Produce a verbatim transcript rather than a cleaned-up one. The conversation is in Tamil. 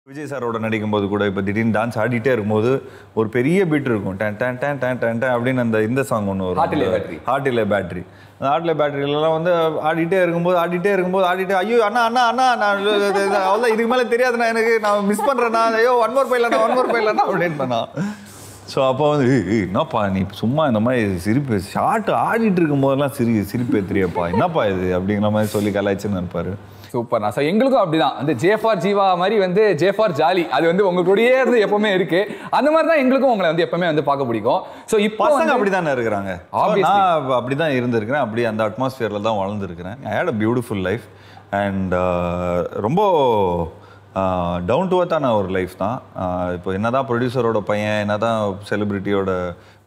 Vijay சாரோட நடிக்கும்போது கூட இப்போ திடீர்னு டான்ஸ் ஆடிட்டே இருக்கும்போது ஒரு பெரிய பீட் இருக்கும் டன் டன் டன் டன் டன் டன் அப்படின்னு அந்த இந்த சாங் ஒன்று வரும் ஹார்ட் இல்லை பேட்டரி ஹார்ட் இல்லை பேட்டரி அந்த ஹார்ட் இல்லை பேட்டரியிலலாம் வந்து ஆடிட்டே இருக்கும்போது ஆடிட்டே இருக்கும்போது ஆடிட்டே ஐயோ அண்ணா அண்ணா அண்ணா நான் அவ்வளோ இதுக்கு மேலே தெரியாதுண்ணா எனக்கு நான் மிஸ் பண்ணுறேண்ணா ஐயோ ஒன் மோர் போயிடலண்ணா ஒன் மோர் போயிடலண்ணா அப்படின்னா ஸோ அப்போ வந்து என்னப்பா நீ சும்மா இந்த மாதிரி சிரிப்பு ஷார்ட் ஆடிட்டு இருக்கும் போதெல்லாம் சிரி சிரிப்பு தெரியாப்பா என்னப்பா இது அப்படிங்கிற மாதிரி சொல்லி கலாய்ச்சின்னு இருப்பாரு. சூப்பர் நான் சார் எங்களுக்கும் அப்படிதான் அந்த ஜே ஃபார் ஜீவா மாதிரி வந்து ஜே ஃபார் ஜாலி அது வந்து உங்க கூடயே இருந்து எப்பவுமே இருக்கு அந்த மாதிரி தான் எங்களுக்கும் உங்களை வந்து எப்பவுமே வந்து பார்க்க பிடிக்கும். ஸோ இப்போ பசங்க அப்படிதானே இருக்கிறாங்க நான் அப்படிதான் இருந்திருக்கிறேன் அப்படி அந்த அட்மாஸ்பியர்ல தான் வளர்ந்துருக்கிறேன். I hate a beautiful life and ரொம்ப டவுன் டு அர்த்தான ஒரு லைஃப் தான். இப்போ என்னதான் ப்ரொடியூசரோட பையன் என்னதான் செலிபிரிட்டியோட